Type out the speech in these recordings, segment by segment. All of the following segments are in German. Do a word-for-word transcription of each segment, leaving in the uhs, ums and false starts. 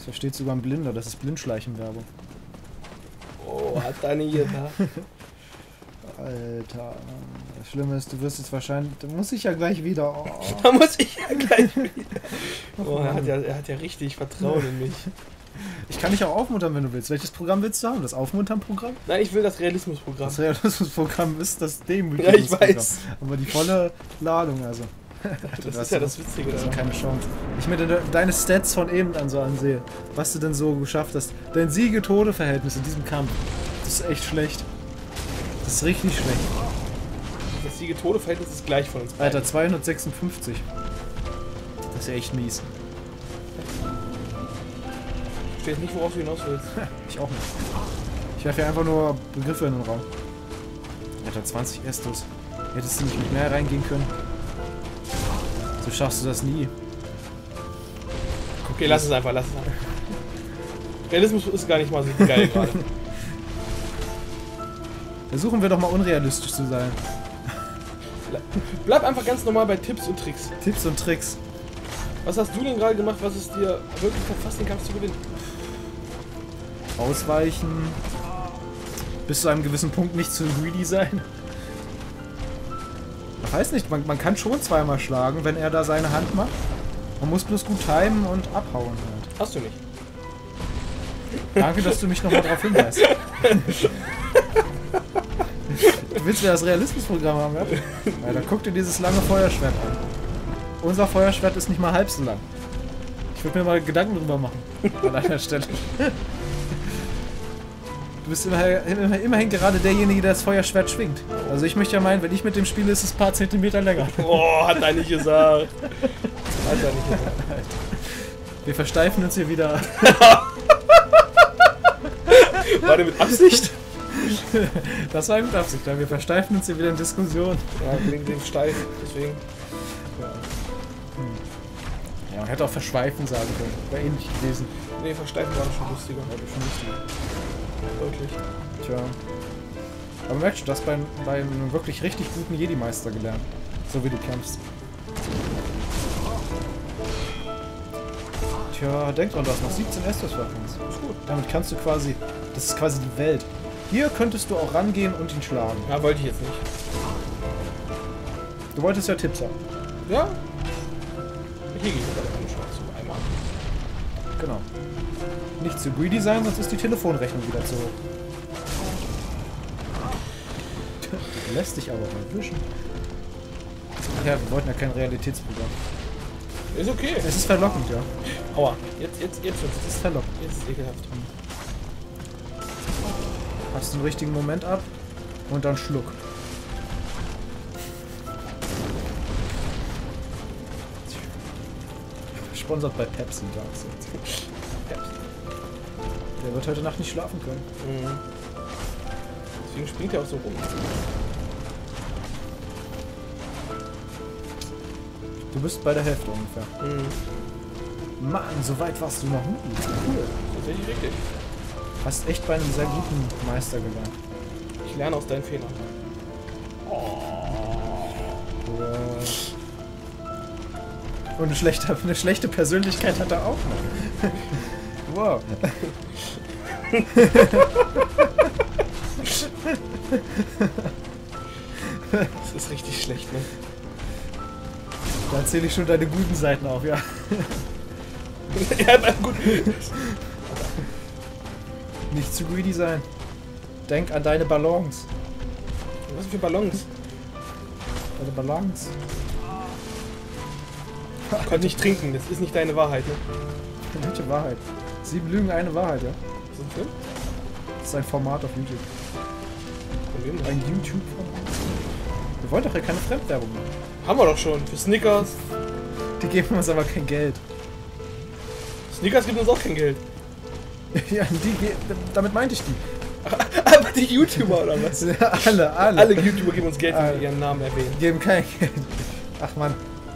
Das versteht sogar ein Blinder, das ist Blindschleichenwerbung. Oh, hat deine hier da. Alter, das Schlimme ist, du wirst jetzt wahrscheinlich, da muss ich ja gleich wieder. Oh. Da muss ich ja gleich wieder. Oh, er hat ja, er hat ja richtig Vertrauen in mich. Ich kann dich auch aufmuntern, wenn du willst. Welches Programm willst du haben? Das Aufmuntern-Programm? Nein, ich will das Realismus-Programm. Das Realismus-Programm ist das Demütigung. Ja, ich weiß. Aber die volle Ladung, also. Das ist ja das Witzige. Das ist keine Chance. Ich mir de deine Stats von eben an so ansehe, was du denn so geschafft hast. Dein Siege-Tode-Verhältnis in diesem Kampf. Das ist echt schlecht. Das ist richtig schlecht. Das Siege-Tode-Verhältnis ist gleich von uns beiden. Alter, zweihundertsechsundfünfzig. Das ist ja echt mies. Ich weiß nicht, worauf du hinaus willst. Ich auch nicht. Ich werfe ja einfach nur Begriffe in den Raum. Alter, zwanzig Estus. Hättest du nicht mit mehr reingehen können? So schaffst du das nie. Okay, lass es einfach, lass es einfach. Realismus ist gar nicht mal so geil gerade. Versuchen wir doch mal unrealistisch zu sein. Bleib einfach ganz normal bei Tipps und Tricks. Tipps und Tricks. Was hast du denn gerade gemacht, was es dir wirklich verfasst, den Kampf zu gewinnen? Ausweichen. Bis zu einem gewissen Punkt nicht zu greedy sein. Ich weiß nicht, man, man kann schon zweimal schlagen, wenn er da seine Hand macht. Man muss bloß gut timen und abhauen halt. Hast du nicht. Danke, dass du mich nochmal darauf hinweist. Du willst mir das Realismusprogramm haben, ja? Ja, dann guck dir dieses lange Feuerschwert an. Unser Feuerschwert ist nicht mal halb so lang. Ich würde mir mal Gedanken drüber machen. An deiner Stelle. Du bist immerhin, immerhin gerade derjenige, der das Feuerschwert schwingt. Also ich möchte ja meinen, wenn ich mit dem spiele, ist es ein paar Zentimeter länger. Oh, hat er nicht gesagt. Hat er nicht gesagt. Wir versteifen uns hier wieder. War der mit Absicht? Das war mit Absicht, wir versteifen uns hier wieder in Diskussion. Ja, wegen dem Steif, deswegen. Ja. Hm. Ja, man hätte auch verschweifen sagen können. Wäre ähnlich gewesen. Nee, versteifen war doch schon lustiger. War doch schon lustiger. Deutlich. Tja. Aber merkst du, das bei, bei einem wirklich richtig guten Jedi-Meister gelernt. So wie du kämpfst. Tja, denk dran, du hast noch siebzehn Estus-Weapons. Ist gut. Damit kannst du quasi... Das ist quasi die Welt. Hier könntest du auch rangehen und ihn schlagen. Ja, wollte ich jetzt nicht. Du wolltest ja Tipps haben. Ja? Hier geht es aber schon zu einmal. Genau. Nicht zu greedy sein, sonst ist die Telefonrechnung wieder zu hoch. Du lässt dich aber mal wischen. Ach ja, wir wollten ja kein Realitätsprogramm. Ist okay. Es ist verlockend, ja. Aua. Jetzt, jetzt, jetzt wird's. Es ist verlockend. Jetzt ist es ekelhaft. Hast den richtigen Moment ab und dann Schluck. Sponsert bei Pepsi, sagst du. Pepsi. Der wird heute Nacht nicht schlafen können. Mhm. Deswegen springt er auch so rum. Du bist bei der Hälfte ungefähr. Mhm. Mann, so weit warst du noch nie. Cool. Tatsächlich richtig. Hast echt bei einem sehr guten Meister gelernt. Ich lerne aus deinen Fehlern. Und eine schlechte, eine schlechte Persönlichkeit hat er auch noch. Wow. Das ist richtig schlecht, ne? Da erzähle ich schon deine guten Seiten auf, ja. Ja, na gut. Nicht zu greedy sein. Denk an deine Balance. Was für Ballons? Deine Balance. Ich konnte nicht trinken, das ist nicht deine Wahrheit, ne? Welche Wahrheit? Sieben Lügen, eine Wahrheit, ja. Was ist ein Film? Das ist ein Format auf YouTube. Von wem denn? Ein YouTube-Format. Wir wollen doch ja keine Fremdwerbung machen. Haben wir doch schon. Für Snickers. Die geben uns aber kein Geld. Snickers gibt uns auch kein Geld. Ja, die, damit meinte ich die. Aber die YouTuber oder was? alle, alle. Alle YouTuber geben uns Geld, wenn alle. wir ihren Namen erwähnen. Geben kein Geld. Ach man.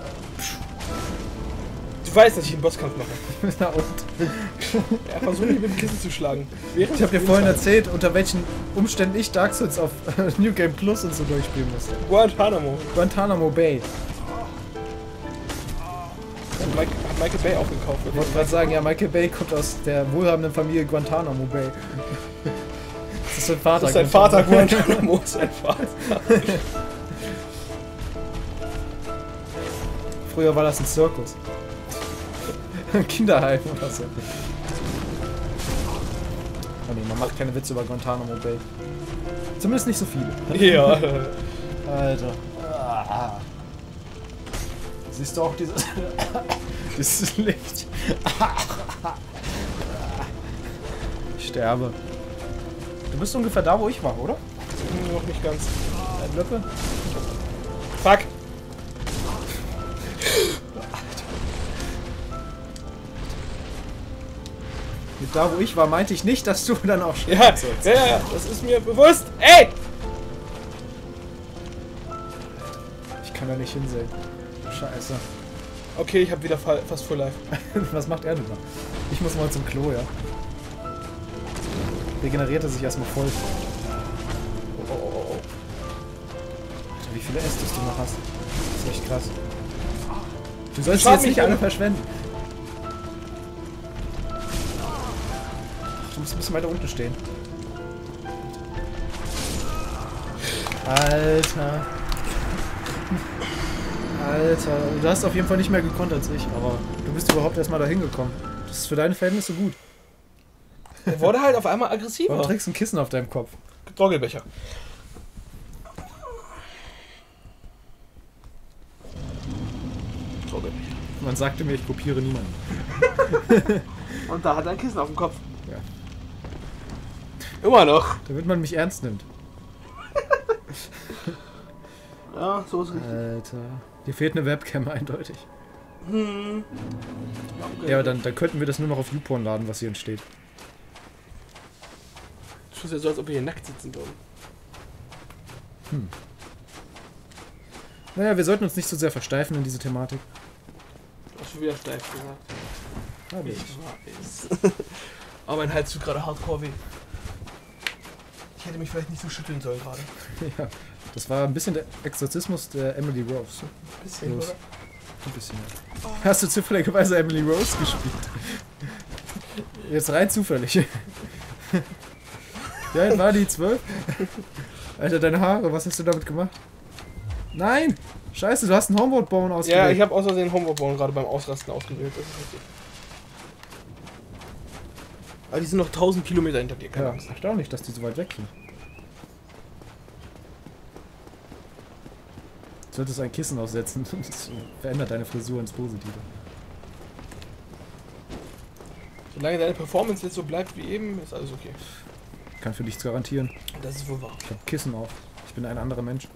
Du weißt, dass ich einen Bosskampf mache. Na und? Ja, versuch mich mit dem Kissen zu schlagen. Ich habe dir vorhin erzählt, unter welchen Umständen ich Dark Souls auf New Game Plus und so durchspielen musste. Guantanamo. Guantanamo Bay. Mike, hat Michael Bay aufgekauft. Ich wollte gerade sagen, ja, Michael Bay kommt aus der wohlhabenden Familie Guantanamo Bay. Das ist sein Vater. Das ist sein Vater, Guantanamo ist sein Vater. Früher war das ein Zirkus. Ein Kinderheim oder so. Oh nee, man macht keine Witze über Guantanamo Bay. Zumindest nicht so viele. Ja. Alter. Ah. Siehst du auch dieses... dieses Licht? Ich sterbe. Du bist ungefähr da, wo ich war, oder? Noch nicht ganz. Ein Blöcke? Fuck! Mit da, wo ich war, meinte ich nicht, dass du dann auch Ja, ja, ja, ja, das ist mir bewusst. Ey! Ich kann da nicht hinsehen. Scheiße. Okay, ich habe wieder fa fast Full Life. Was macht er denn da? Ich muss mal zum Klo, ja. Regeneriert er sich erstmal voll. Oh, oh, oh, oh. Alter, wie viele Estus du noch hast. Das ist echt krass. Du sollst sie jetzt nicht alle verschwenden. Du musst ein bisschen weiter unten stehen. Alter. Alter. Du hast auf jeden Fall nicht mehr gekonnt als ich, aber du bist überhaupt erstmal dahin gekommen. Das ist für deine Verhältnisse gut. Er wurde halt auf einmal aggressiver. Warum trägst du ein Kissen auf deinem Kopf? Trockelbecher. Trockelbecher. Man sagte mir, ich kopiere niemanden. Und da hat er ein Kissen auf dem Kopf. Ja. Immer noch. Damit man mich ernst nimmt. Ja, so ist richtig. Alter. Dir fehlt eine Webcam eindeutig. Hm. Ja, aber dann, dann könnten wir das nur noch auf YouPorn laden, was hier entsteht. Es ist ja so, als ob wir hier nackt sitzen würden. Hm. Naja, wir sollten uns nicht so sehr versteifen in diese Thematik. Hast du wieder steif gesagt. Habe ich. Ich weiß. Aber mein Hals tut gerade hardcore weh. Ich hätte mich vielleicht nicht so schütteln sollen gerade. Ja, das war ein bisschen der Exorzismus der Emily Rose. Ein bisschen, Los. oder? Ein bisschen, ja. Hast du zufälligerweise Emily Rose gespielt? Jetzt rein zufällig. Wie alt war die? zwölf? Alter, deine Haare, was hast du damit gemacht? Nein! Scheiße, du hast einen Homeboard-Bone ausgewählt. Ja, ich habe aus Versehen Homeboard-Bone gerade beim Ausrasten ausgewählt. Das ist richtig. Aber die sind noch tausend Kilometer hinter dir, keine Ja, Angst. erstaunlich, dass die so weit weg sind. Du solltest ein Kissen aufsetzen. Das verändert deine Frisur ins Positive. Solange deine Performance jetzt so bleibt wie eben, ist alles okay. Kann für nichts garantieren. Das ist wohl wahr. Ich hab Kissen auf. Ich bin ein anderer Mensch.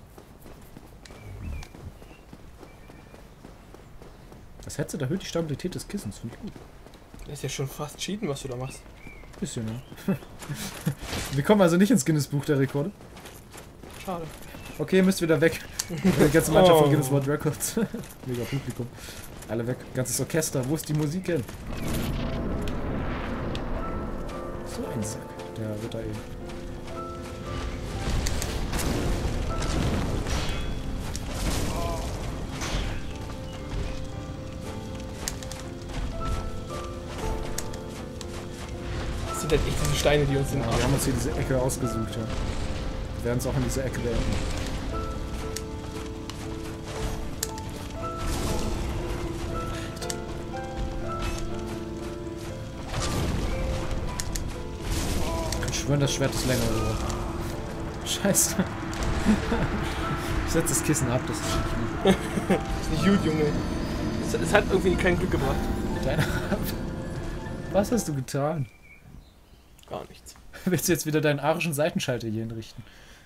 Das Headset erhöht die Stabilität des Kissens, finde ich gut. Das ist ja schon fast cheaten, was du da machst. Bisschen, ja. Wir kommen also nicht ins Guinness-Buch der Rekorde. Schade. Okay, ihr müsst wieder weg. Die ganze Mannschaft Oh. von Guinness World Records. Mega Publikum. Alle weg. Ganzes Orchester. Wo ist die Musik hin? So ein Sack. Der wird da eben. Das sind halt echt diese Steine, die uns in den Ja, Arsch. wir haben uns hier diese Ecke ausgesucht, ja. Wir werden es auch in diese Ecke beenden. Ich kann schwören, das Schwert ist länger geworden. Scheiße. Ich setze das Kissen ab, das ist nicht gut. Das ist nicht gut, Junge. Es, es hat irgendwie kein Glück gebracht. Deine Was hast du getan? Gar nichts. Willst du jetzt wieder deinen arischen Seitenschalter hier hinrichten?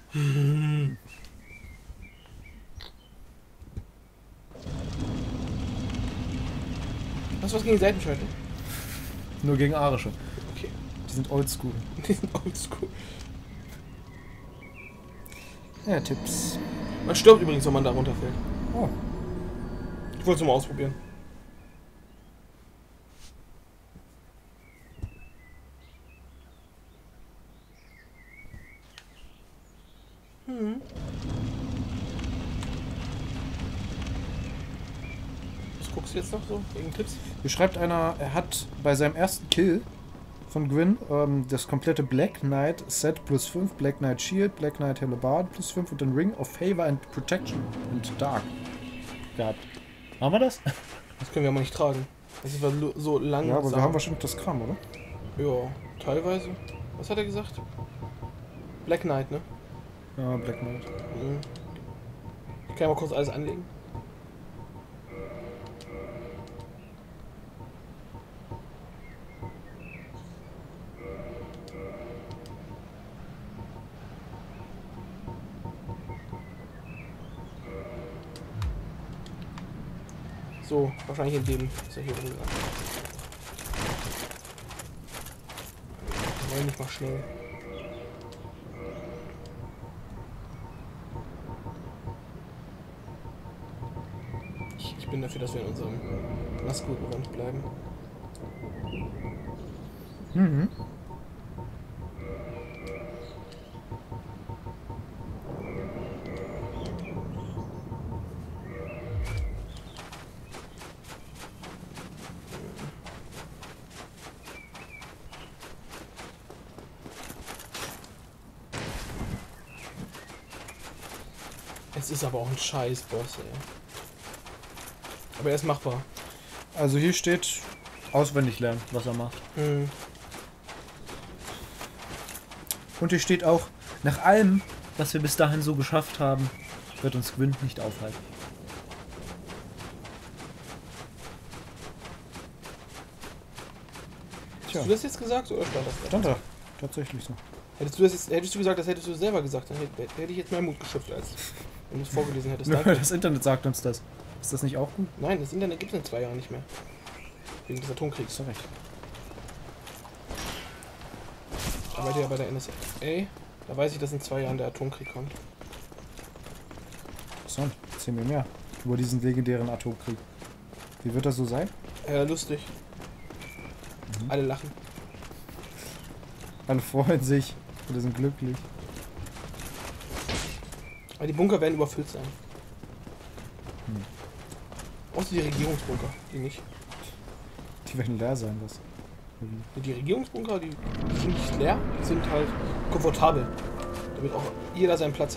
Hast du was gegen Seitenschalter? Nur gegen arische. Okay. Die sind oldschool. Die sind oldschool. Ja, Tipps. Man stirbt übrigens, wenn man da runterfällt. Oh. Ich wollte es mal ausprobieren. Hm. Was guckst du jetzt noch so? Irgendeinen Tipps? Hier schreibt einer, er hat bei seinem ersten Kill von Gwyn ähm, das komplette Black Knight Set plus fünf, Black Knight Shield, Black Knight Hellebarde plus fünf und den Ring of Favor and Protection und Dark gehabt. Haben wir das? Das können wir aber nicht tragen. Das ist so lang. Ja, aber wir haben wahrscheinlich das Kram, oder? Ja, teilweise. Was hat er gesagt? Black Knight, ne? Ja, Black Knight. Mhm. Ich kann ja mal kurz alles anlegen. So, wahrscheinlich in dem ist er hier drin. Wir wollen nicht mal schnell. Ich, ich bin dafür, dass wir in unserem Nazgul-Gewand bleiben. Mhm. Es ist aber auch ein scheiß Boss, ey. Aber er ist machbar. Also hier steht auswendig lernen, was er macht. Hm. Und hier steht auch, nach allem, was wir bis dahin so geschafft haben, wird uns Gwyn nicht aufhalten. Tja. Hast du das jetzt gesagt oder stand das da? Stand da. Tatsächlich so. Hättest du das jetzt, hättest du gesagt, das hättest du selber gesagt, dann hätte, hätte ich jetzt mehr Mut geschöpft, als wenn du es vorgelesen hättest. Nö, Danke. das Internet sagt uns das. Ist das nicht auch gut? Nein, das Internet gibt es in zwei Jahren nicht mehr. Wegen des Atomkriegs. Hast du recht. Arbeitet ja bei der N S A. Da weiß ich, dass in zwei Jahren der Atomkrieg kommt. Interessant. Erzähl mir mehr über diesen legendären Atomkrieg. Wie wird das so sein? Ja, lustig. Mhm. Alle lachen. Alle freuen sich. Alle sind glücklich. Aber die Bunker werden überfüllt sein. Hm. Außer die Regierungsbunker, die nicht. Die werden leer sein, was? Die Regierungsbunker, die, die sind nicht leer, die sind halt komfortabel. Damit auch jeder seinen Platz hat.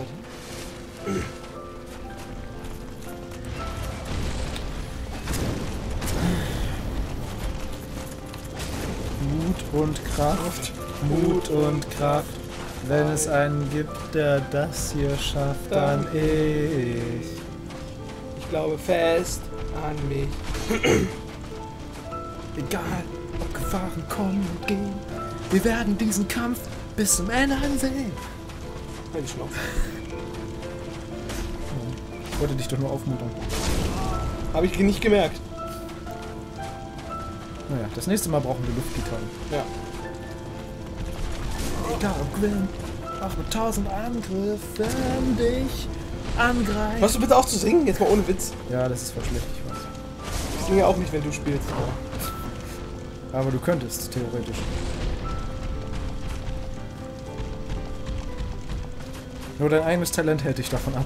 Mut und Kraft. Mut und Kraft. Wenn es einen gibt, der das hier schafft, dann ich. Ich glaube fest an mich. Egal, ob Gefahren kommen und gehen, wir werden diesen Kampf bis zum Ende ansehen. Halt die Schnauze. Ich wollte dich doch nur aufmuntern. Habe ich nicht gemerkt. Naja, das nächste Mal brauchen wir Luftgitarren. Ja. Egal ob Gwyn, auch mit tausend Angriffen dich angreift. Hörst du bitte auf zu singen? Jetzt mal ohne Witz. Ja, das ist voll schlecht, ich weiß. Ich singe ja auch nicht, wenn du spielst. Aber du könntest, theoretisch. Nur dein eigenes Talent hält dich davon ab.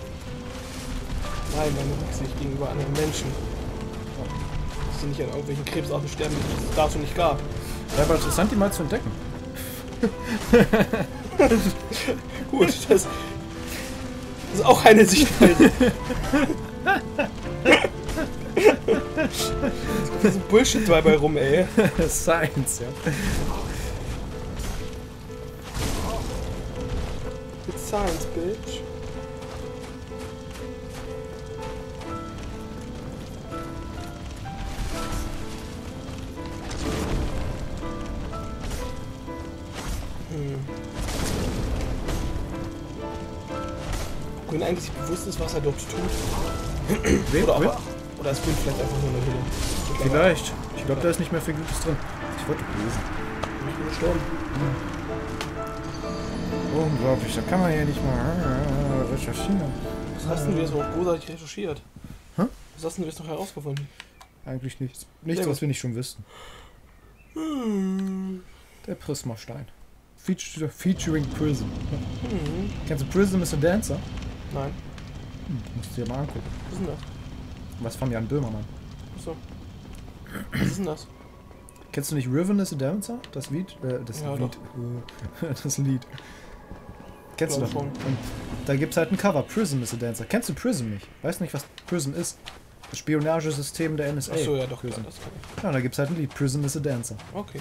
Nein, meine Rücksicht gegenüber anderen Menschen. Dass sie nicht an irgendwelchen Krebsarten sterben, die es dazu nicht gab. Ja, aber interessant, die mal zu entdecken. Gut, das, das ist auch eine Sichtweise. Das ist ein Bullshit dabei rum, ey. Science, ja. It's science, bitch. Hm. Gwyn eigentlich bewusst ist, was er dort tut. Wen? Oder, Wen? aber, oder ist Gwyn vielleicht einfach nur eine Hülle? Vielleicht. Ich glaube, da ist nicht mehr viel Gutes drin. Ich wollte lesen. Ich bin gestorben. Unglaublich, da kann man ja nicht mal recherchieren. Was hast denn du jetzt so großartig recherchiert? Hä? Was hast denn du jetzt noch herausgefunden? Eigentlich nichts. Nichts, Sehr was gut. wir nicht schon wüssten. Hm. Der Prismastein. Feature, featuring Prism. Hm. Kennst du Prism is a Dancer? Nein. Hm, musst du dir mal angucken. Was ist denn das? Was von Jan Böhmermann. Achso. Was ist denn das? Kennst du nicht Riven is a Dancer? Das Lied? Äh, das Ja, Lied. Äh, das Lied. Kennst Glaub du doch. schon. Und da gibt's halt ein Cover. Prison is a Dancer. Kennst du Prison nicht? Weißt nicht, was Prison ist? Das Spionagesystem der N S A. Achso, ja doch, klar, Prison. das kann ich. Ja, da gibt's halt ein Lied. Prison is a Dancer. Okay.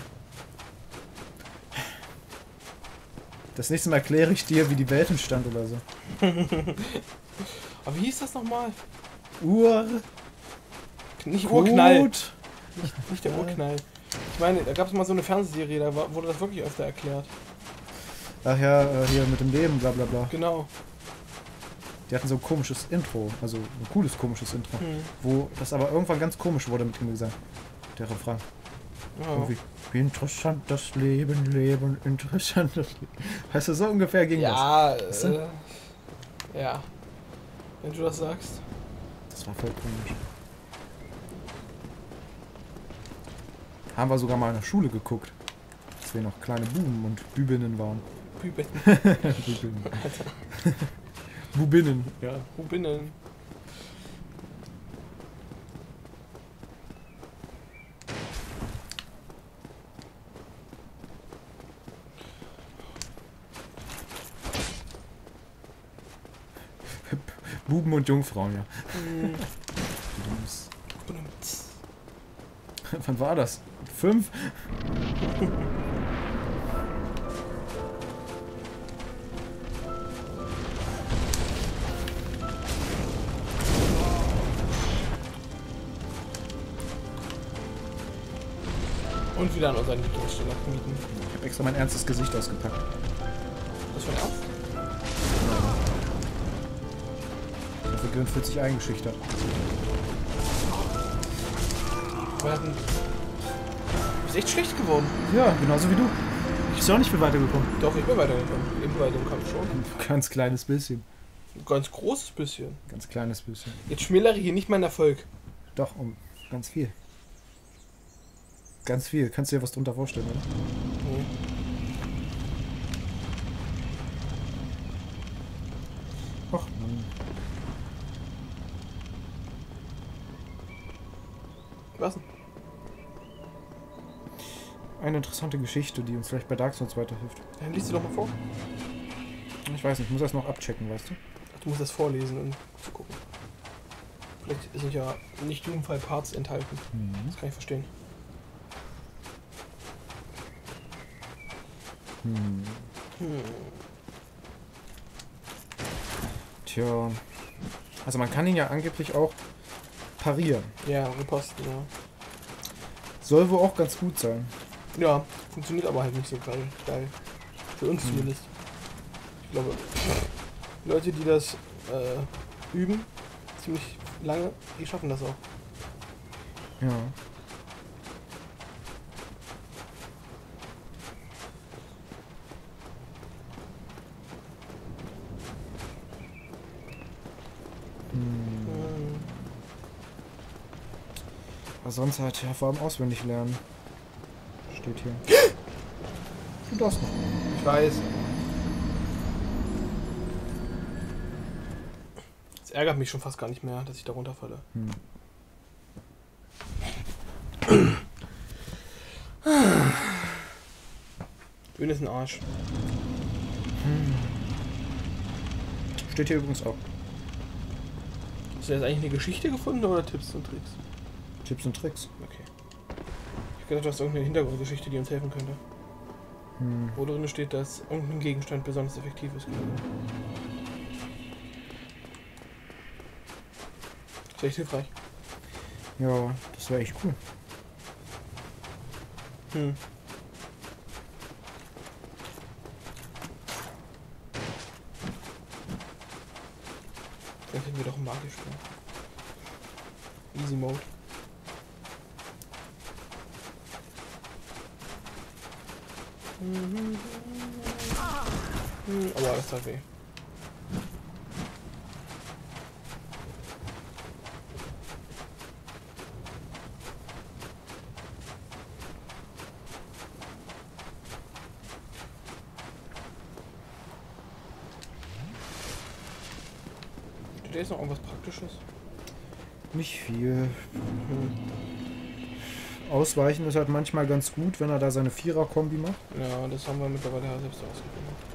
Das nächste Mal erkläre ich dir, wie die Welt entstand oder so. Aber wie hieß das nochmal? Ur... Nicht Urknall. Gut. Nicht, nicht der Ja. Urknall. Ich meine, da gab es mal so eine Fernsehserie, da war, wurde das wirklich öfter erklärt. Ach ja, äh, hier mit dem Leben, bla bla bla. Genau. Die hatten so ein komisches Intro. Also ein cooles, komisches Intro. Hm. Wo das aber irgendwann ganz komisch wurde mit dem Gesang. Der Refrain. Ja. Irgendwie, wie interessant das Leben, Leben, interessant das Leben. Weißt du, so ungefähr ging das. Ja, Weißt du? äh, ja. Wenn du das sagst. Das war voll komisch. Haben wir sogar mal in der Schule geguckt. Als wir noch kleine Buben und Bübinnen waren. Bübetten. Bübinnen. Bubinnen. Ja, Bubinnen. Buben und Jungfrauen, ja. Hm. Dudums. Badumts. Wann war das? Fünf? Und wieder an unseren Lieblingsstalagmiten. Ich habe extra mein ernstes Gesicht ausgepackt. Das war ernst? Dafür Grin fühlt sich eingeschüchtert. Wir hatten. Du bist echt schlecht geworden. Ja, genauso wie du. Ich bin auch nicht viel weitergekommen. Doch, ich bin weitergekommen. Eben bei dem Kampf schon. Ein ganz kleines bisschen. Ein ganz großes bisschen. Ganz kleines bisschen. Jetzt schmälere hier nicht meinen Erfolg. Doch, um ganz viel. Ganz viel. Kannst du dir was drunter vorstellen, oder? Nee. Ach, Mann. Was denn? Eine interessante Geschichte, die uns vielleicht bei Dark Souls weiterhilft. Dann liest sie doch mal vor. Ich weiß nicht, ich muss das noch abchecken, weißt du? Ach, du musst das vorlesen, um zu gucken. Vielleicht sind ja nicht jugendfrei Parts enthalten. Das kann ich verstehen. Hm. Hm. Tja. Also man kann ihn ja angeblich auch parieren. Ja, Riposten, ja. Soll wohl auch ganz gut sein. Ja, funktioniert aber halt nicht so geil. geil. Für uns Hm. zumindest. Ich glaube, Leute, die das äh, üben, ziemlich lange, die schaffen das auch. Ja. Hm. Hm. Aber sonst halt, ja, vor allem auswendig lernen. Steht hier. Du darfst noch. Ich weiß. Es ärgert mich schon fast gar nicht mehr, dass ich da runterfalle. Hm. Bühne ist ein Arsch. Hm. Steht hier übrigens auch. Hast du jetzt eigentlich eine Geschichte gefunden oder Tipps und Tricks? Tipps und Tricks. Okay. Ich hab gedacht, du hast irgendeine Hintergrundgeschichte, die uns helfen könnte. Hm. Wo drin steht, dass irgendein Gegenstand besonders effektiv ist. Das ist echt hilfreich. Ja, das wäre echt cool. Hm. Vielleicht hätten wir doch einen magisch. Easy Mode. Mhm. Hm, aber das tat weh. Steht da jetzt noch irgendwas Praktisches? Nicht viel. Hm. Ausweichen ist halt manchmal ganz gut, wenn er da seine Vierer-Kombi macht. Ja, das haben wir mittlerweile ja selbst ausgefunden.